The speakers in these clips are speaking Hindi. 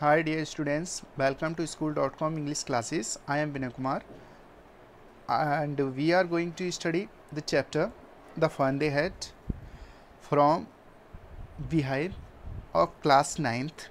Hi dear students, welcome to school.com English classes. I am Vinay Kumar and we are going to study the chapter The Fun They Had from Behind of class 9th.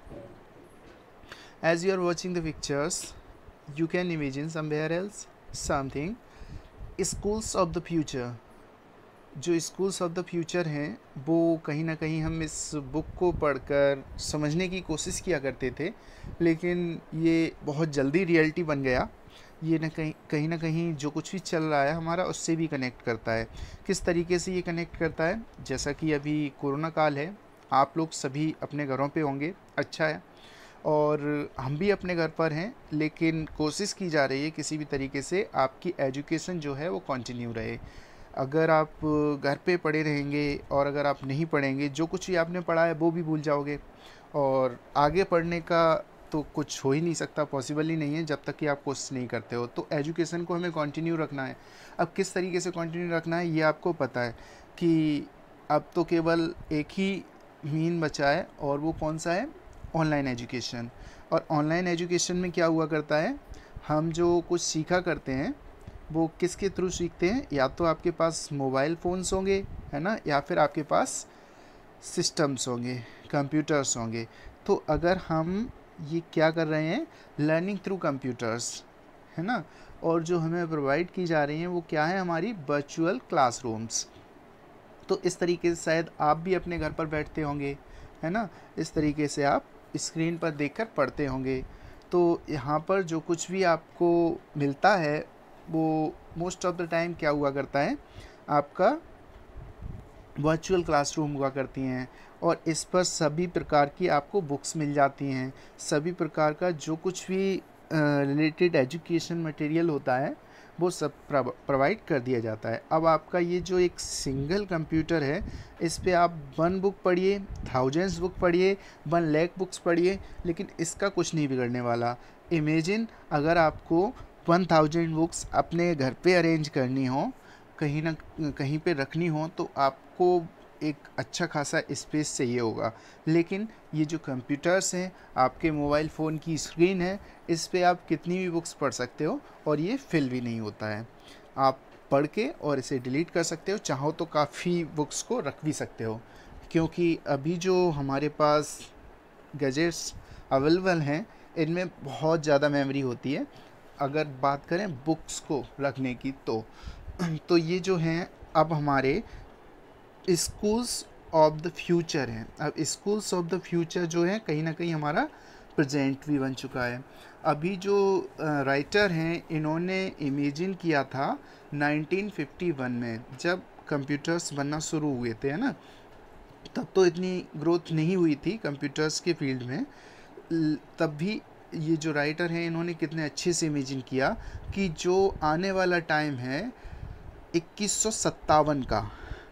As you are watching the pictures, you can imagine somewhere else something. Schools of the future. जो स्कूल्स ऑफ द फ्यूचर हैं वो कहीं ना कहीं हम इस बुक को पढ़कर समझने की कोशिश किया करते थे, लेकिन ये बहुत जल्दी रियलिटी बन गया। ये ना कहीं जो कुछ भी चल रहा है हमारा उससे भी कनेक्ट करता है। किस तरीके से ये कनेक्ट करता है? जैसा कि अभी कोरोना काल है, आप लोग सभी अपने घरों पे होंगे, अच्छा है, और हम भी अपने घर पर हैं, लेकिन कोशिश की जा रही है किसी भी तरीके से आपकी एजुकेशन जो है वो कंटिन्यू रहे। अगर आप घर पे पढ़े रहेंगे और अगर आप नहीं पढ़ेंगे, जो कुछ भी आपने पढ़ा है वो भी भूल जाओगे, और आगे पढ़ने का तो कुछ हो ही नहीं सकता, पॉसिबल ही नहीं है जब तक कि आप कोशिश नहीं करते हो। तो एजुकेशन को हमें कंटिन्यू रखना है। अब किस तरीके से कंटिन्यू रखना है ये आपको पता है कि अब तो केवल एक ही मीन बचा है, और वो कौन सा है? Online education. और ऑनलाइन एजुकेशन में क्या हुआ करता है, हम जो कुछ सीखा करते हैं वो किसके थ्रू सीखते हैं? या तो आपके पास मोबाइल फ़ोन्स होंगे, है ना, या फिर आपके पास सिस्टम्स होंगे, कंप्यूटर्स होंगे। तो अगर हम ये क्या कर रहे हैं, लर्निंग थ्रू कंप्यूटर्स, है ना, और जो हमें प्रोवाइड की जा रही हैं वो क्या है? हमारी वर्चुअल क्लासरूम्स। तो इस तरीके से शायद आप भी अपने घर पर बैठते होंगे, है ना, इस तरीके से आप स्क्रीन पर देखकर पढ़ते होंगे। तो यहाँ पर जो कुछ भी आपको मिलता है वो मोस्ट ऑफ द टाइम क्या हुआ करता है, आपका वर्चुअल क्लासरूम हुआ करती हैं, और इस पर सभी प्रकार की आपको बुक्स मिल जाती हैं। सभी प्रकार का जो कुछ भी रिलेटेड एजुकेशन मटेरियल होता है वो सब प्रोवाइड कर दिया जाता है। अब आपका ये जो एक सिंगल कंप्यूटर है, इस पे आप 1 बुक पढ़िए, थाउजेंड्स बुक पढ़िए, 1 लाख बुक्स पढ़िए, लेकिन इसका कुछ नहीं बिगड़ने वाला। इमेजिन अगर आपको 1000 बुक्स अपने घर पे अरेंज करनी हो, कहीं ना कहीं पे रखनी हो, तो आपको एक अच्छा खासा स्पेस चाहिए होगा। लेकिन ये जो कंप्यूटर्स हैं, आपके मोबाइल फ़ोन की स्क्रीन है, इस पे आप कितनी भी बुक्स पढ़ सकते हो और ये फिल भी नहीं होता है। आप पढ़ के और इसे डिलीट कर सकते हो, चाहो तो काफ़ी बुक्स को रख भी सकते हो, क्योंकि अभी जो हमारे पास गैजेट्स अवेलेबल हैं इनमें बहुत ज़्यादा मेमोरी होती है। अगर बात करें बुक्स को रखने की तो ये जो हैं अब हमारे स्कूल्स ऑफ द फ्यूचर हैं। अब स्कूल्स ऑफ द फ्यूचर जो है कहीं ना कहीं हमारा प्रेजेंट भी बन चुका है। अभी जो राइटर हैं इन्होंने इमेजिन किया था 1951 में, जब कंप्यूटर्स बनना शुरू हुए थे, है ना, तब तो इतनी ग्रोथ नहीं हुई थी कंप्यूटर्स के फील्ड में। तब भी ये जो राइटर हैं इन्होंने कितने अच्छे से इमेजिन किया कि जो आने वाला टाइम है 2157 का,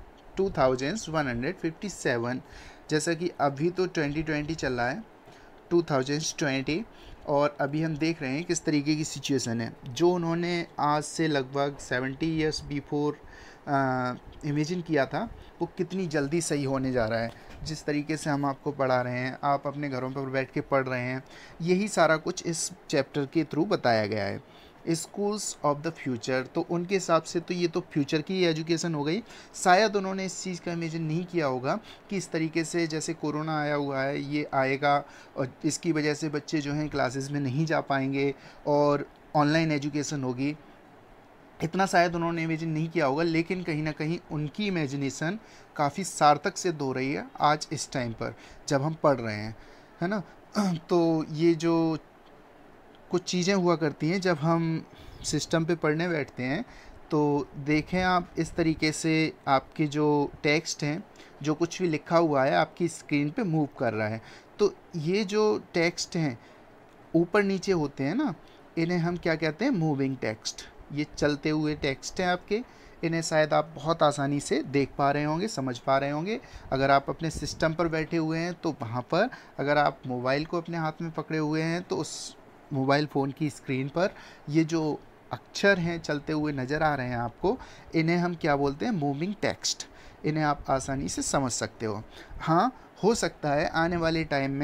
2157, जैसा कि अभी तो 2020 चल रहा है, 2020, और अभी हम देख रहे हैं किस तरीके की सिचुएशन है। जो उन्होंने आज से लगभग 70 ईयर्स बिफोर इमेजिन किया था वो कितनी जल्दी सही होने जा रहा है। जिस तरीके से हम आपको पढ़ा रहे हैं, आप अपने घरों पर बैठ के पढ़ रहे हैं, यही सारा कुछ इस चैप्टर के थ्रू बताया गया है। स्कूल्स ऑफ द फ्यूचर, तो उनके हिसाब से तो ये तो फ्यूचर की एजुकेशन हो गई। शायद उन्होंने इस चीज़ का इमेजिन नहीं किया होगा कि इस तरीके से जैसे कोरोना आया हुआ है ये आएगा, और इसकी वजह से बच्चे जो हैं क्लासेस में नहीं जा पाएंगे और ऑनलाइन एजुकेशन होगी। इतना शायद उन्होंने इमेजिन नहीं किया होगा, लेकिन कहीं ना कहीं उनकी इमेजिनेशन काफ़ी सार्थक सिद्ध हो रही है आज इस टाइम पर जब हम पढ़ रहे हैं, है ना। तो ये जो कुछ चीज़ें हुआ करती हैं जब हम सिस्टम पे पढ़ने बैठते हैं, तो देखें आप इस तरीके से आपके जो टेक्स्ट हैं, जो कुछ भी लिखा हुआ है आपकी स्क्रीन पे मूव कर रहा है। तो ये जो टेक्स्ट हैं ऊपर नीचे होते हैं ना, इन्हें हम क्या कहते हैं? Moving text. ये चलते हुए टेक्स्ट हैं आपके, इन्हें शायद आप बहुत आसानी से देख पा रहे होंगे, समझ पा रहे होंगे। अगर आप अपने सिस्टम पर बैठे हुए हैं तो वहाँ पर, अगर आप मोबाइल को अपने हाथ में पकड़े हुए हैं तो उस मोबाइल फ़ोन की स्क्रीन पर ये जो अक्षर हैं चलते हुए नज़र आ रहे हैं आपको, इन्हें हम क्या बोलते हैं? Moving text. इन्हें आप आसानी से समझ सकते हो। हाँ, हो सकता है आने वाले टाइम में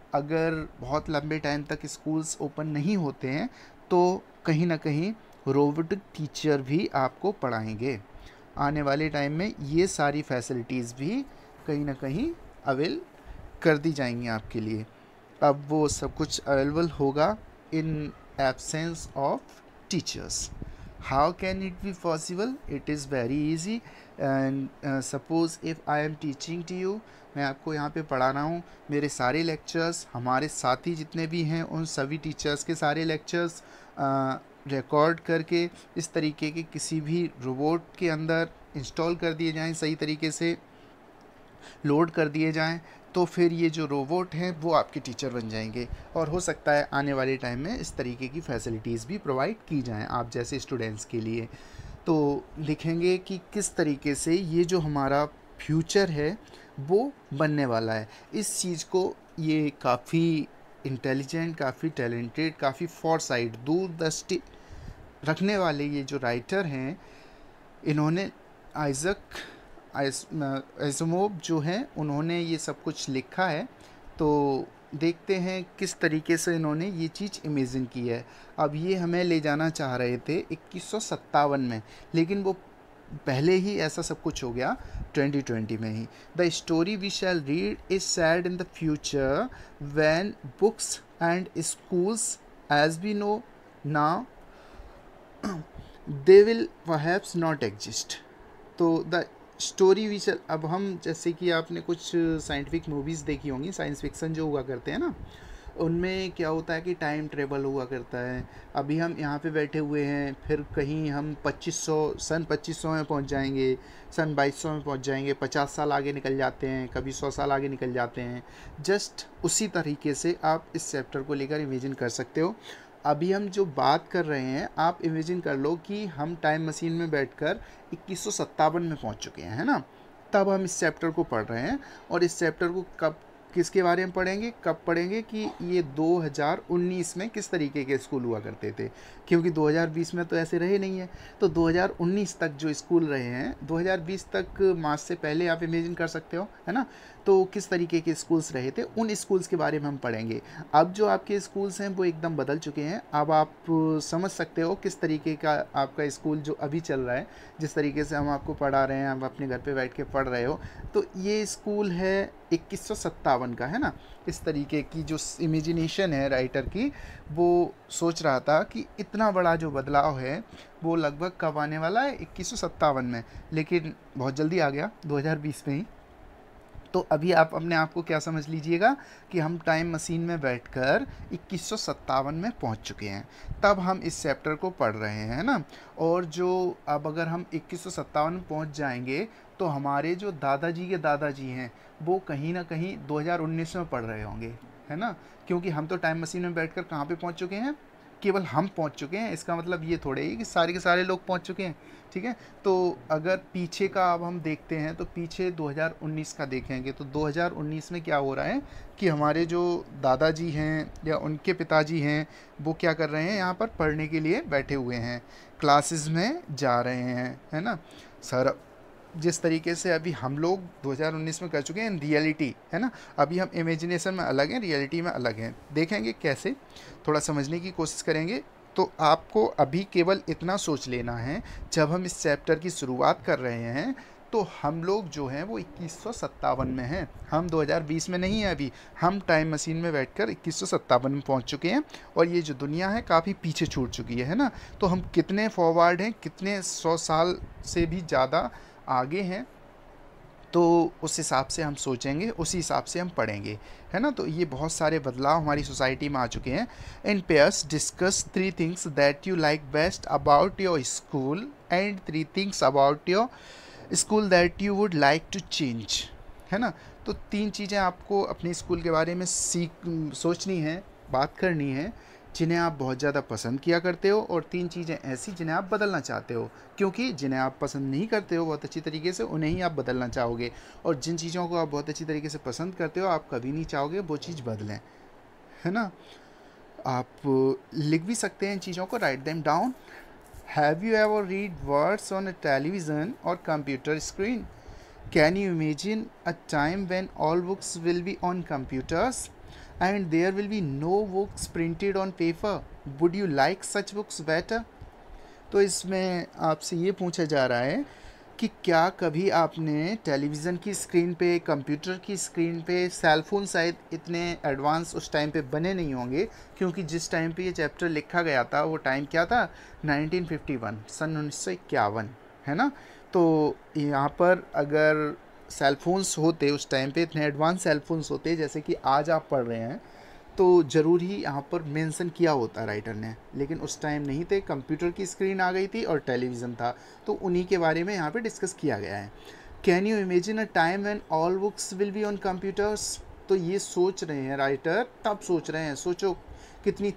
अगर बहुत लंबे टाइम तक स्कूल्स ओपन नहीं होते हैं तो कहीं ना कहीं रोबोटिक टीचर भी आपको पढ़ाएंगे। आने वाले टाइम में ये सारी फैसिलिटीज़ भी कहीं ना कहीं अवेल कर दी जाएंगी आपके लिए। अब वो सब कुछ अवेलेबल होगा in absence of teachers. How can it be possible? It is very easy. And suppose if I am teaching to you, मैं आपको यहाँ पे पढ़ा रहा हूँ, मेरे सारे लेक्चर्स, हमारे साथी जितने भी हैं उन सभी टीचर्स के सारे लेक्चर्स रिकॉर्ड करके इस तरीके के किसी भी रोबोट के अंदर इंस्टॉल कर दिए जाएं, सही तरीके से लोड कर दिए जाएं, तो फिर ये जो रोबोट हैं वो आपके टीचर बन जाएंगे। और हो सकता है आने वाले टाइम में इस तरीके की फैसिलिटीज़ भी प्रोवाइड की जाएं आप जैसे स्टूडेंट्स के लिए। तो देखेंगे कि किस तरीके से ये जो हमारा फ्यूचर है वो बनने वाला है। इस चीज़ को ये काफ़ी इंटेलिजेंट, काफ़ी टैलेंटेड, काफ़ी फॉरसाइट, दूरदृष्टि रखने वाले ये जो राइटर हैं, इन्होंने आइजक आइजमोव जो हैं उन्होंने ये सब कुछ लिखा है। तो देखते हैं किस तरीके से इन्होंने ये चीज़ इमेजिन की है। अब ये हमें ले जाना चाह रहे थे 2157 में, लेकिन वो पहले ही ऐसा सब कुछ हो गया 2020 में ही। The story we shall read is sad in the future when books and schools as we know now they will perhaps not exist. तो द स्टोरी वी शैल, अब हम जैसे कि आपने कुछ साइंटिफिक मूवीज़ देखी होंगी, साइंस फिक्सन जो हुआ करते हैं ना, उनमें क्या होता है कि टाइम ट्रेवल हुआ करता है। अभी हम यहाँ पे बैठे हुए हैं, फिर कहीं हम 2500 में पहुँच जाएंगे, सन 2200 में पहुँच जाएंगे, 50 साल आगे निकल जाते हैं, कभी 100 साल आगे निकल जाते हैं। जस्ट उसी तरीके से आप इस चैप्टर को लेकर इमेजिन कर सकते हो। अभी हम जो बात कर रहे हैं, आप इमेजिन कर लो कि हम टाइम मशीन में बैठकर 2157 में पहुंच चुके हैं, है ना। तब हम इस चैप्टर को पढ़ रहे हैं, और इस चैप्टर को कब किसके बारे में पढ़ेंगे, कब पढ़ेंगे कि ये 2019 में किस तरीके के स्कूल हुआ करते थे, क्योंकि 2020 में तो ऐसे रहे नहीं है। तो 2019 तक जो स्कूल रहे हैं, 2020 तक मार्च से पहले आप इमेजिन कर सकते हो, है ना। तो किस तरीके के स्कूल्स रहे थे, उन स्कूल्स के बारे में हम पढ़ेंगे। अब जो आपके स्कूल्स हैं वो एकदम बदल चुके हैं। अब आप समझ सकते हो किस तरीके का आपका स्कूल जो अभी चल रहा है, जिस तरीके से हम आपको पढ़ा रहे हैं, आप अपने घर पे बैठ के पढ़ रहे हो, तो ये स्कूल है 2157 का, है ना। इस तरीके की जो इमेजिनेशन है राइटर की, वो सोच रहा था कि इतना बड़ा जो बदलाव है वो लगभग कब आने वाला है, 2157 में, लेकिन बहुत जल्दी आ गया 2020 में ही। तो अभी आप अपने आप को क्या समझ लीजिएगा कि हम टाइम मशीन में बैठकर 2157 में पहुंच चुके हैं। तब हम इस चैप्टर को पढ़ रहे हैं, ना। और जो अब अगर हम 2157 में पहुंच जाएंगे तो हमारे जो दादाजी के दादाजी हैं वो कहीं ना कहीं 2019 में पढ़ रहे होंगे, है ना। क्योंकि हम तो टाइम मशीन में बैठकर कहाँ पे पहुंच चुके हैं, केवल हम पहुंच चुके हैं। इसका मतलब ये थोड़े ही कि सारे के सारे लोग पहुंच चुके हैं, ठीक है। तो अगर पीछे का अब हम देखते हैं तो पीछे 2019 का देखेंगे तो 2019 में क्या हो रहा है कि हमारे जो दादाजी हैं या उनके पिताजी हैं वो क्या कर रहे हैं, यहाँ पर पढ़ने के लिए बैठे हुए हैं, क्लासेस में जा रहे हैं, है ना। सर जिस तरीके से अभी हम लोग 2019 में कर चुके हैं रियलिटी, है ना। अभी हम इमेजिनेशन में अलग हैं, रियलिटी में अलग हैं। देखेंगे कैसे, थोड़ा समझने की कोशिश करेंगे। तो आपको अभी केवल इतना सोच लेना है, जब हम इस चैप्टर की शुरुआत कर रहे हैं तो हम लोग जो हैं वो 2157 में हैं, हम 2020 में नहीं हैं। अभी हम टाइम मशीन में बैठकर 2157 में पहुंच चुके हैं, और ये जो दुनिया है काफ़ी पीछे छूट चुकी है ना। तो हम कितने फॉरवर्ड हैं, कितने 100 साल से भी ज़्यादा आगे हैं, तो उस हिसाब से हम सोचेंगे, उसी हिसाब से हम पढ़ेंगे, है ना। तो ये बहुत सारे बदलाव हमारी सोसाइटी में आ चुके हैं। In pairs discuss 3 things that you like best about your school and 3 things about your school that you would like to change, है ना। तो 3 चीज़ें आपको अपने स्कूल के बारे में सोचनी है, बात करनी है, जिन्हें आप बहुत ज़्यादा पसंद किया करते हो, और 3 चीज़ें ऐसी जिन्हें आप बदलना चाहते हो, क्योंकि जिन्हें आप पसंद नहीं करते हो बहुत अच्छी तरीके से, उन्हें ही आप बदलना चाहोगे। और जिन चीज़ों को आप बहुत अच्छी तरीके से पसंद करते हो, आप कभी नहीं चाहोगे वो चीज़ बदलें, है ना। आप लिख भी सकते हैं इन चीज़ों को, write them down. Have you ever read words on a television or computer screen? Can you imagine a time when all books will be on computers? and there will be no books printed on paper. Would you like such books better? तो इसमें आपसे ये पूछा जा रहा है कि क्या कभी आपने टेलीविज़न की स्क्रीन पे, कंप्यूटर की स्क्रीन पे, सेल फोन शायद इतने एडवांस उस टाइम पे बने नहीं होंगे, क्योंकि जिस टाइम पे ये चैप्टर लिखा गया था वो टाइम क्या था, 1951, सन 1951, है ना। तो यहाँ पर अगर सेल फोन्स होते उस टाइम पे, इतने एडवांस सेल फोन्स होते जैसे कि आज आप पढ़ रहे हैं, तो ज़रूर ही यहाँ पर मेंशन किया होता राइटर ने, लेकिन उस टाइम नहीं थे, कंप्यूटर की स्क्रीन आ गई थी और टेलीविज़न था, तो उन्हीं के बारे में यहाँ पे डिस्कस किया गया है। Can you imagine a time when all books will be on computers? तो ये सोच रहे हैं राइटर, तब सोच रहे हैं, सोचो कितनी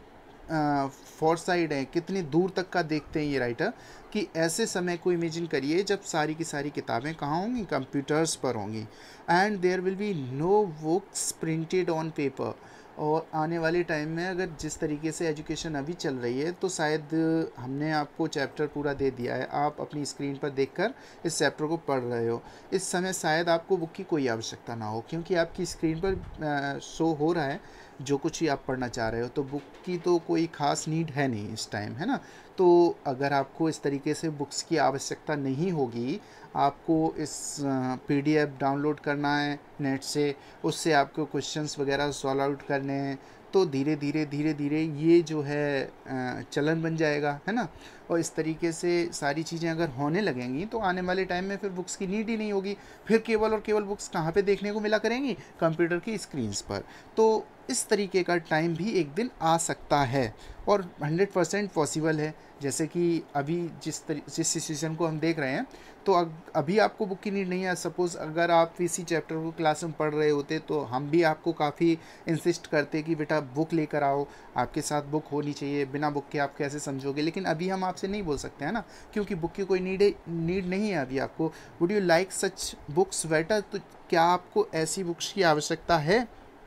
फॉरसाइड है, कितनी दूर तक का देखते हैं ये राइटर, कि ऐसे समय को इमेजिन करिए जब सारी की सारी किताबें कहाँ होंगी, कंप्यूटर्स पर होंगी। And there will be no books printed on paper. और आने वाले टाइम में अगर जिस तरीके से एजुकेशन अभी चल रही है, तो शायद हमने आपको चैप्टर पूरा दे दिया है, आप अपनी स्क्रीन पर देखकर इस चैप्टर को पढ़ रहे हो, इस समय शायद आपको बुक की कोई आवश्यकता ना हो, क्योंकि आपकी स्क्रीन पर शो हो रहा है जो कुछ ही आप पढ़ना चाह रहे हो, तो बुक की तो कोई ख़ास नीड है नहीं इस टाइम, है ना। तो अगर आपको इस तरीके से बुक्स की आवश्यकता नहीं होगी, आपको इस PDF डाउनलोड करना है नेट से, उससे आपको क्वेश्चंस वगैरह सॉल्व आउट करने हैं, तो धीरे धीरे ये जो है चलन बन जाएगा, है ना। और इस तरीके से सारी चीज़ें अगर होने लगेंगी तो आने वाले टाइम में फिर बुक्स की नीड ही नहीं होगी, फिर केवल और केवल बुक्स कहाँ पे देखने को मिला करेंगी, कंप्यूटर की स्क्रीन्स पर। तो इस तरीके का टाइम भी एक दिन आ सकता है और 100% पॉसिबल है। जैसे कि अभी जिस सिचुएशन को हम देख रहे हैं, तो अभी आपको बुक की नीड नहीं है। सपोज़ अगर आप इसी चैप्टर को क्लास में पढ़ रहे होते, तो हम भी आपको काफ़ी इंसिस्ट करते कि बेटा बुक लेकर आओ, आपके साथ बुक होनी चाहिए, बिना बुक के आप कैसे समझोगे। लेकिन अभी हम आपसे नहीं बोल सकते हैं ना, क्योंकि बुक की कोई नीड नहीं है अभी आपको। Would you like such books better? तो क्या आपको ऐसी बुक्स की आवश्यकता है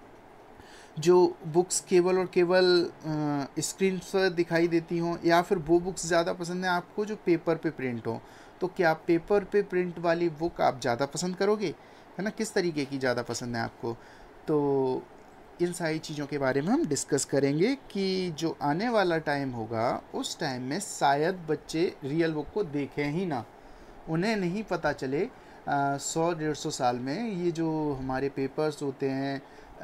जो बुक्स केवल और केवल स्क्रीन पर दिखाई देती हों, या फिर वो बुक्स ज़्यादा पसंद है आपको जो पेपर पे प्रिंट हो? तो क्या पेपर पे प्रिंट वाली बुक आप ज़्यादा पसंद करोगे, है ना, किस तरीके की ज़्यादा पसंद है आपको? तो इन सारी चीज़ों के बारे में हम डिस्कस करेंगे कि जो आने वाला टाइम होगा उस टाइम में शायद बच्चे रियल बुक को देखें ही ना, उन्हें नहीं पता चले 100-150 साल में ये जो हमारे पेपर्स होते हैं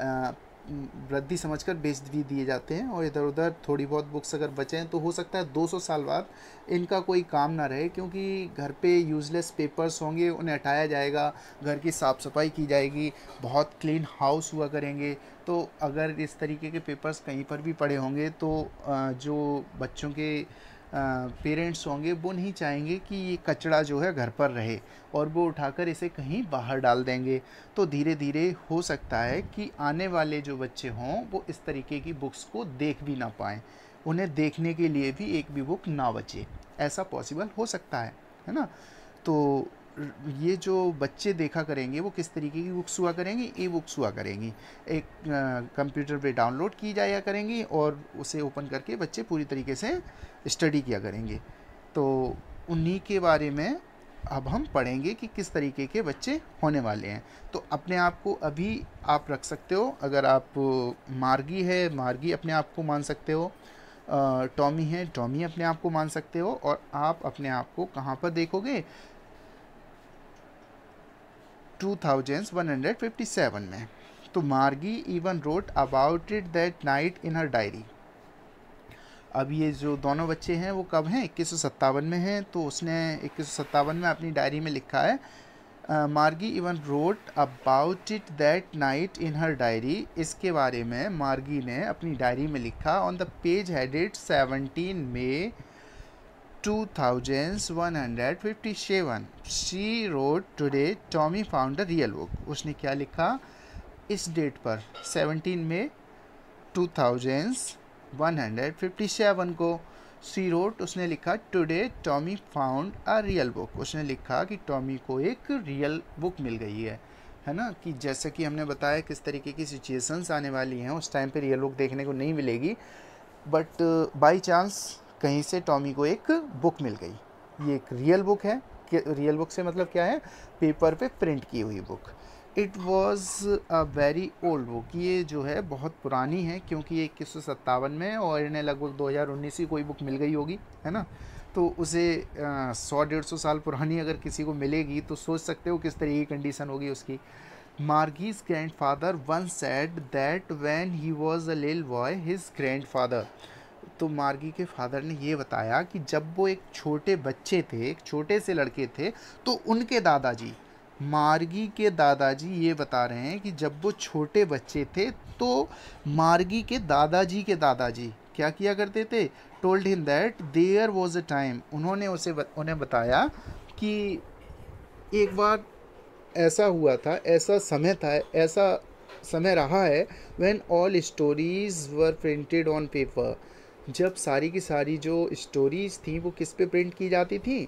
वृद्धि समझकर बेच भी दिए जाते हैं, और इधर उधर थोड़ी बहुत बुक्स अगर बचें तो हो सकता है 200 साल बाद इनका कोई काम ना रहे, क्योंकि घर पे यूज़लेस पेपर्स होंगे, उन्हें हटाया जाएगा, घर की साफ़ सफाई की जाएगी, बहुत क्लीन हाउस हुआ करेंगे। तो अगर इस तरीके के पेपर्स कहीं पर भी पड़े होंगे तो जो बच्चों के पेरेंट्स होंगे वो नहीं चाहेंगे कि ये कचरा जो है घर पर रहे, और वो उठाकर इसे कहीं बाहर डाल देंगे। तो धीरे धीरे हो सकता है कि आने वाले जो बच्चे हों वो इस तरीके की बुक्स को देख भी ना पाएँ, उन्हें देखने के लिए भी एक भी बुक ना बचे, ऐसा पॉसिबल हो सकता है ना। तो ये जो बच्चे देखा करेंगे वो किस तरीके की बुक्स हुआ करेंगी, ई बुक्स हुआ करेंगी, एक कंप्यूटर पे डाउनलोड की जाया करेंगी और उसे ओपन करके बच्चे पूरी तरीके से स्टडी किया करेंगे। तो उन्हीं के बारे में अब हम पढ़ेंगे कि किस तरीके के बच्चे होने वाले हैं। तो अपने आप को अभी आप रख सकते हो, अगर आप मार्गी है, मार्गी अपने आप को मान सकते हो, टॉमी है, टॉमी अपने आप को मान सकते हो, और आप अपने आप को कहाँ पर देखोगे, 2157 में। तो Margie even wrote about it that night in her diary. अब ये जो दोनों बच्चे हैं वो कब हैं, 2157 में हैं, तो उसने 2157 में अपनी डायरी में लिखा है, Margie even wrote about it that night in her diary. इसके बारे में मार्गी ने अपनी डायरी में लिखा, on the page headed 17 May 2157 she wrote today Tommy found a real book. उसने क्या लिखा इस डेट पर, 17 मई 2157 को, सी रोट, उसने लिखा today Tommy found a real book. उसने लिखा कि टॉमी को एक रियल बुक मिल गई है ना। कि जैसे कि हमने बताया किस तरीके की सिचुएशंस आने वाली हैं, उस टाइम पे रियल बुक देखने को नहीं मिलेगी, बट बाय चांस कहीं से टॉमी को एक बुक मिल गई। ये एक रियल बुक है। रियल बुक से मतलब क्या है, पेपर पे प्रिंट की हुई book. It was a very old book, ये जो है बहुत पुरानी है क्योंकि ये 2157 में है और इन्हें लगभग 2019 की कोई बुक मिल गई होगी, है ना। तो उसे 100-150 साल पुरानी अगर किसी को मिलेगी तो सोच सकते हो किस तरह की कंडीशन होगी उसकी। Margie's grandfather once said that when he was a little boy his grandfather, तो मार्गी के फादर ने ये बताया कि जब वो एक छोटे बच्चे थे, एक छोटे से लड़के थे, तो उनके दादाजी, मार्गी के दादाजी ये बता रहे हैं कि जब वो छोटे बच्चे थे तो मार्गी के दादाजी क्या किया करते थे, told him that there was a time, उन्होंने उन्हें बताया कि एक बार ऐसा हुआ था, ऐसा समय था, ऐसा समय रहा है when all stories were printed on paper, जब सारी की सारी जो स्टोरीज थी वो किस पे प्रिंट की जाती थी,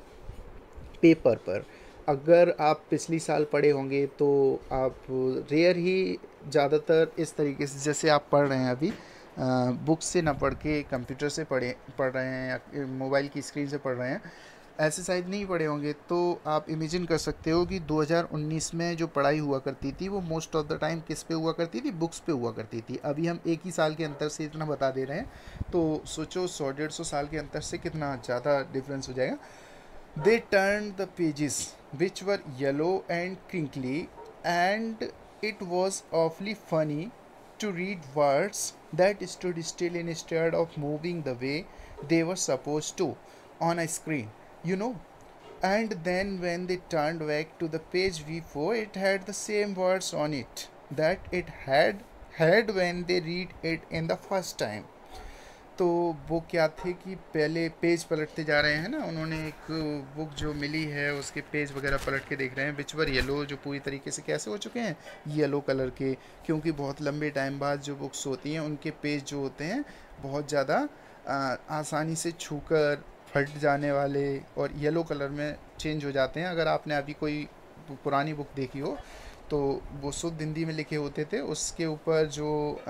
पेपर पर। अगर आप पिछली साल पढ़े होंगे तो आप रेयर ही, ज़्यादातर इस तरीके से जैसे आप पढ़ रहे हैं अभी, बुक से ना पढ़ के कंप्यूटर से पढ़ रहे हैं या मोबाइल की स्क्रीन से पढ़ रहे हैं, ऐसे शायद नहीं पढ़े होंगे, तो आप इमेजिन कर सकते हो कि 2019 में जो पढ़ाई हुआ करती थी वो मोस्ट ऑफ द टाइम किस पे हुआ करती थी, बुक्स पे हुआ करती थी। अभी हम एक ही साल के अंतर से इतना बता दे रहे हैं, तो सोचो 100-150 साल के अंतर से कितना ज़्यादा डिफरेंस हो जाएगा। They turned the pages, which were yellow and crinkly, and it was awfully funny to read words that stood still instead of moving the way they were supposed to on a screen, you know. And then when they turned back to the page before, it had the same words on it that it had when they read it in the first time. तो वो क्या थे कि पहले पेज पलटते जा रहे हैं ना, उन्होंने एक बुक जो मिली है उसके पेज वगैरह पलट के देख रहे हैं, विच वर येलो, जो पूरी तरीके से कैसे हो चुके हैं, येलो कलर के, क्योंकि बहुत लंबे टाइम बाद जो बुक्स होती हैं उनके पेज जो होते हैं बहुत ज़्यादा आसानी से छूकर फट जाने वाले और येलो कलर में चेंज हो जाते हैं। अगर आपने अभी कोई पुरानी बुक देखी हो तो वो शुद्ध हिंदी में लिखे होते थे, उसके ऊपर जो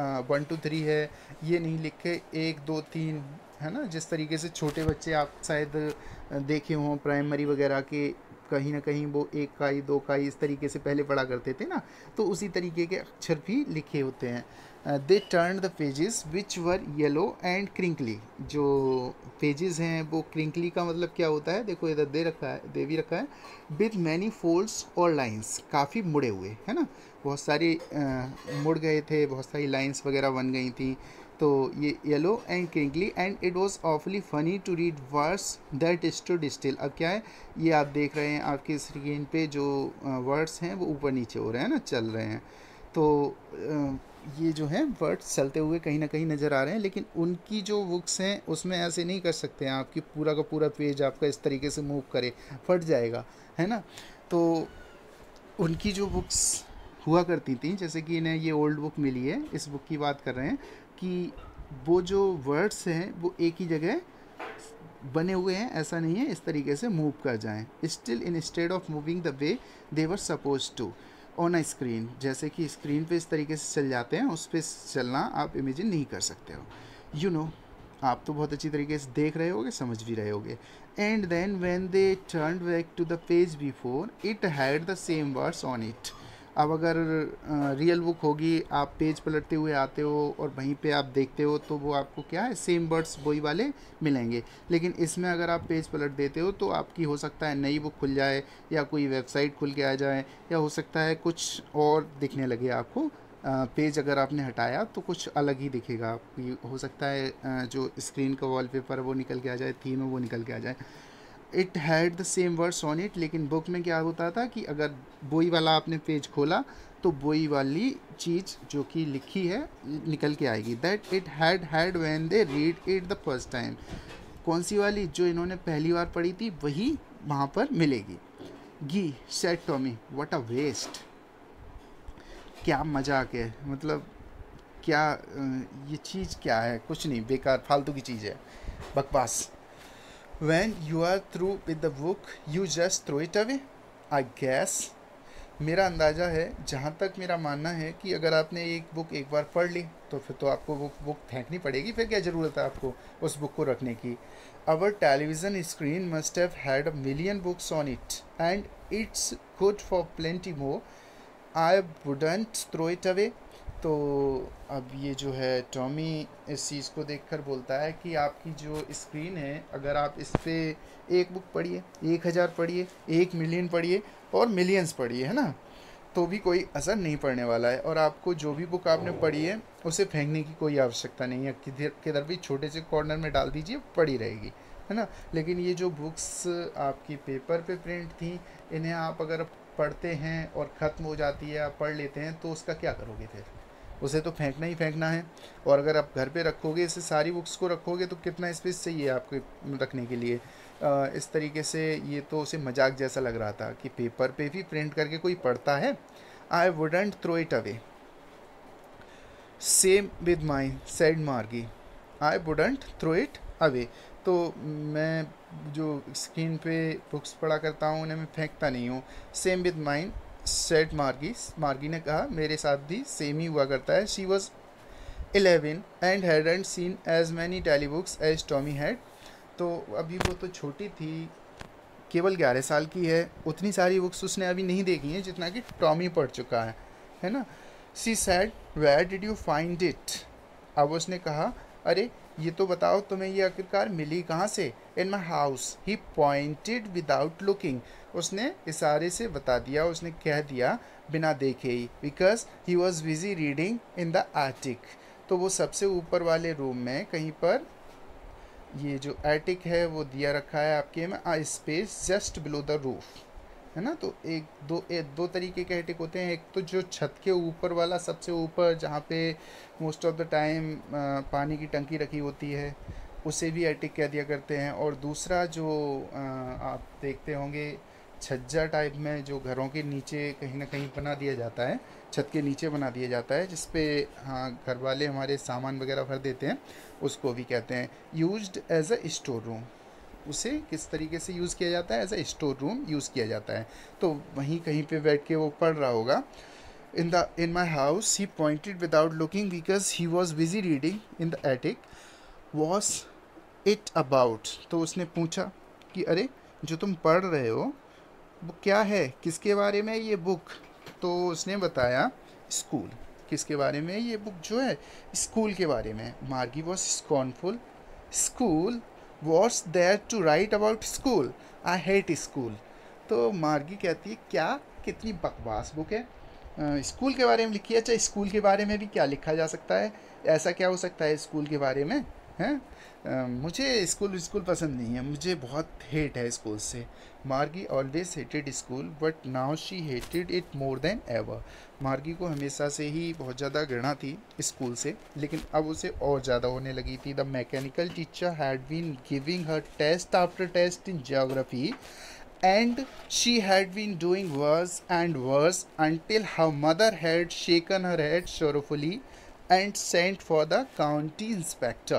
1 2 3 है ये नहीं लिखे 1 2 3, है ना। जिस तरीके से छोटे बच्चे आप शायद देखे हों प्राइमरी वगैरह के, कहीं ना कहीं वो 1 काई 2 काई इस तरीके से पहले पढ़ा करते थे ना, तो उसी तरीके के अक्षर भी लिखे होते हैं। They turn the pages which were yellow and crinkly, जो पेजेस हैं वो क्रिंकली का मतलब क्या होता है, देखो इधर दे भी रखा है, विथ मैनी फोल्ड्स और लाइंस, काफ़ी मुड़े हुए, है ना, बहुत सारी मुड़ गए थे, बहुत सारी लाइंस वगैरह बन गई थी, तो ये yellow and crinkly, and it was awfully funny to read words that stood still. अब क्या है, ये आप देख रहे हैं आपकी स्क्रीन पे जो वर्ड्स हैं वो ऊपर नीचे हो रहे हैं ना, चल रहे हैं, तो ये जो है वर्ड्स चलते हुए कहीं ना कहीं नज़र आ रहे हैं, लेकिन उनकी जो बुक्स हैं उसमें ऐसे नहीं कर सकते हैं आपकी पूरा का पूरा पेज आपका इस तरीके से मूव करे, फट जाएगा, है ना। तो उनकी जो बुक्स हुआ करती थी, जैसे कि इन्हें ये ओल्ड बुक मिली है, इस बुक की बात कर रहे हैं कि वो जो वर्ड्स हैं वो एक ही जगह बने हुए हैं, ऐसा नहीं है इस तरीके से मूव कर जाएं, still instead of moving the way they were suppose to on a screen, जैसे कि स्क्रीन पे इस तरीके से चल जाते हैं, उस पर चलना आप इमेजिन नहीं कर सकते हो, यू नो। आप तो बहुत अच्छी तरीके से देख रहे होगे, समझ भी रहे होगे। And then when they turn back to the page before it had the same words on it. अब अगर रियल बुक होगी, आप पेज पलटते हुए आते हो और वहीं पे आप देखते हो तो वो आपको क्या है, सेम वर्ड्स वही वाले मिलेंगे, लेकिन इसमें अगर आप पेज पलट देते हो तो आपकी हो सकता है नई बुक खुल जाए या कोई वेबसाइट खुल के आ जाए, या हो सकता है कुछ और दिखने लगे आपको। पेज अगर आपने हटाया तो कुछ अलग ही दिखेगा आपकी, हो सकता है जो स्क्रीन का वॉलपेपर वो निकल के आ जाए, थीम है वो निकल के आ जाए। It had the same words on it, लेकिन बुक में क्या होता था कि अगर बोई वाला आपने पेज खोला तो बोई वाली चीज़ जो कि लिखी है निकल के आएगी, that it had when they read it the first time. कौन सी वाली, जो इन्होंने पहली बार पढ़ी थी वही वहाँ पर मिलेगी। Gee said Tommy what a waste, क्या मजाक है, मतलब क्या ये चीज़ क्या है, कुछ नहीं, बेकार फालतू की चीज़ है, बकवास। When you are through with the book, you just throw it away, I guess। मेरा अंदाज़ा है, जहाँ तक मेरा मानना है कि अगर आपने एक बुक एक बार पढ़ ली तो फिर तो आपको वो बुक फेंकनी पड़ेगी, फिर क्या ज़रूरत है आपको उस बुक को रखने की। Our television screen must have had a million books on it, and it's good for plenty more, I wouldn't throw it away. तो अब ये जो है टॉमी इस चीज़ को देखकर बोलता है कि आपकी जो स्क्रीन है, अगर आप इस पर एक बुक पढ़िए, 1000 पढ़िए, 1 मिलियन पढ़िए और मिलियंस पढ़िए, है ना, तो भी कोई असर नहीं पड़ने वाला है। और आपको जो भी बुक आपने पढ़ी है उसे फेंकने की कोई आवश्यकता नहीं है, किधर भी छोटे से कॉर्नर में डाल दीजिए, पड़ी रहेगी, है ना। लेकिन ये जो बुक्स आपकी पेपर पे प्रिंट थी, इन्हें आप अगर पढ़ते हैं और ख़त्म हो जाती है, आप पढ़ लेते हैं, तो उसका क्या करोगे फिर? उसे तो फेंकना ही फेंकना है। और अगर आप घर पे रखोगे, इसे सारी बुक्स को रखोगे, तो कितना स्पेस चाहिए आपको रखने के लिए। इस तरीके से ये तो उसे मजाक जैसा लग रहा था कि पेपर पे भी प्रिंट करके कोई पढ़ता है। I wouldn't throw it away. Same with mine said Margie. I wouldn't throw it away. तो मैं जो स्क्रीन पे बुक्स पढ़ा करता हूँ उन्हें मैं फेंकता नहीं हूँ। सेम विद माइन सेड मार्गी। मार्गी ने कहा मेरे साथ भी सेम ही हुआ करता है। She was 11 and hadn't seen as many telebooks as Tommy had. तो अभी वो तो छोटी थी, केवल 11 साल की है, उतनी सारी बुक्स उसने अभी नहीं देखी हैं जितना कि टॉमी पढ़ चुका है ना। She said where did you find it. अब उसने कहा अरे ये तो बताओ तुम्हें ये आखिरकार मिली कहाँ से। In my house. He pointed without looking. उसने इशारे से बता दिया, उसने कह दिया बिना देखे ही। Because he was busy reading in the attic. तो वो सबसे ऊपर वाले रूम में कहीं पर, ये जो एटिक है वो दिया रखा है आपके में, a space just below the roof, है ना। तो दो तरीके के एटिक होते हैं। एक तो जो छत के ऊपर वाला, सबसे ऊपर, जहाँ पे मोस्ट ऑफ द टाइम पानी की टंकी रखी होती है, उसे भी एटिक कह दिया करते हैं। और दूसरा जो आप देखते होंगे छज्जा टाइप में, जो घरों के नीचे कहीं ना कहीं बना दिया जाता है, छत के नीचे बना दिया जाता है, जिसपे हाँ घर वाले हमारे सामान वगैरह भर देते हैं, उसको भी कहते हैं used as a store room. उसे किस तरीके से यूज़ किया जाता है? As a store room use किया जाता है। तो वहीं कहीं पे बैठ के वो पढ़ रहा होगा। in my house he pointed without looking because he was busy reading in the attic. Was it about? तो उसने पूछा कि अरे जो तुम पढ़ रहे हो वो क्या है, किसके बारे में ये बुक? तो उसने बताया स्कूल। किसके बारे में? ये बुक जो है स्कूल के बारे में। Margie was scornful. School, what's there to write about school? I hate school. तो मार्गी कहती है क्या, कितनी बकवास बुक है, स्कूल के बारे में लिखी है। अच्छा, स्कूल के बारे में भी क्या लिखा जा सकता है? ऐसा क्या हो सकता है स्कूल के बारे में? हैं? मुझे स्कूल पसंद नहीं है, मुझे बहुत हेट है स्कूल से। Margie always hated school but now she hated it more than ever. Margie को हमेशा से ही बहुत ज़्यादा घृणा थी स्कूल से, लेकिन अब उसे और ज़्यादा होने लगी थी। The mechanical teacher had been giving her test after test in geography and she had been doing worse and worse until her mother had shaken her head sorrowfully and sent for the county inspector.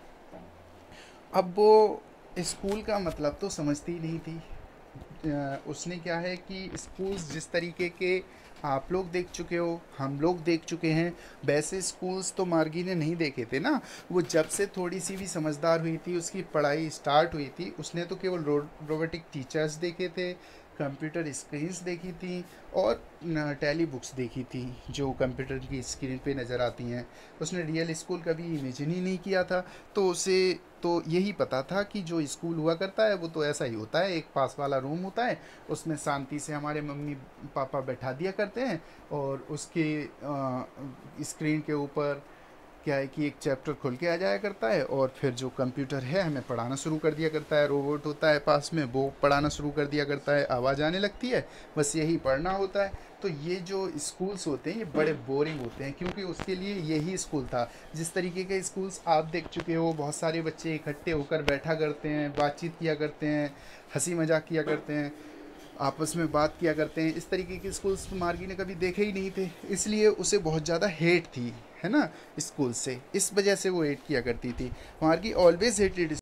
अब वो स्कूल का मतलब तो समझती ही नहीं थी। उसने क्या है कि स्कूल्स जिस तरीके के आप लोग देख चुके हो, हम लोग देख चुके हैं, वैसे स्कूल्स तो मार्गी ने नहीं देखे थे ना। वो जब से थोड़ी सी भी समझदार हुई थी, उसकी पढ़ाई स्टार्ट हुई थी, उसने तो केवल रोबोटिक टीचर्स देखे थे, कंप्यूटर स्क्रीन्स देखी थी और टैली बुक्स देखी थी जो कंप्यूटर की स्क्रीन पे नज़र आती हैं। उसने रियल स्कूल कभी इमेजिन ही नहीं किया था। तो उसे तो यही पता था कि जो स्कूल हुआ करता है वो तो ऐसा ही होता है, एक पास वाला रूम होता है, उसमें शांति से हमारे मम्मी पापा बैठा दिया करते हैं और उसके स्क्रीन के ऊपर क्या है कि एक चैप्टर खुल के आ जाया करता है और फिर जो कंप्यूटर है हमें पढ़ाना शुरू कर दिया करता है। रोबोट होता है पास में, वो पढ़ाना शुरू कर दिया करता है, आवाज़ आने लगती है, बस यही पढ़ना होता है। तो ये जो स्कूल्स होते हैं ये बड़े बोरिंग होते हैं, क्योंकि उसके लिए यही स्कूल था। जिस तरीके के स्कूल्स आप देख चुके हो, बहुत सारे बच्चे इकट्ठे होकर बैठा करते हैं, बातचीत किया करते हैं, हंसी मजाक किया करते हैं, आपस में बात किया करते हैं, इस तरीके के स्कूल्स मार्गी ने कभी देखे ही नहीं थे। इसलिए उसे बहुत ज़्यादा हेट थी, है ना, स्कूल से। इस वजह से वो हेट किया करती थी। मार्गी ऑलवेज हेटेड